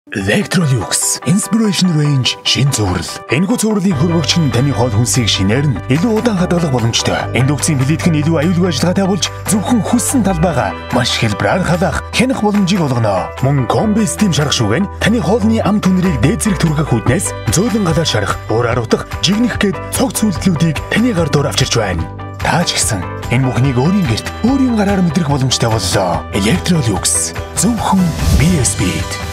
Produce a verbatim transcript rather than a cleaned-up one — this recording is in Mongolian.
Electrolux Inspiration Range шин цуврал. Энэхүү цувралын хөрвөгч нь таны хоол хүнсийг шинээр нь илүү удаан хадгалах боломжтой. Индукцийн плитг нь илүү аюулгүй ажиллагаатай болж зөвхөн хүссэн талбайгаа маш хэлбэрээр хадах, хянах боломжийг олгоно. Мөн комби стим шарах шүүгэн таны хоолны ам түнрийг дээд зэрэг түргэх үүднээс зөөлөн гадаар шарах, уураар утгах, жигнэх гээд цог цүүлдлүүдийг таны гар доор авчирч байна. Та ч гэсэн энэ бүхнийг өөрийн гэрт, өөрийн гараар мэдрэх боломжтой боллоо. Electrolux зөвхөн би эс Speed.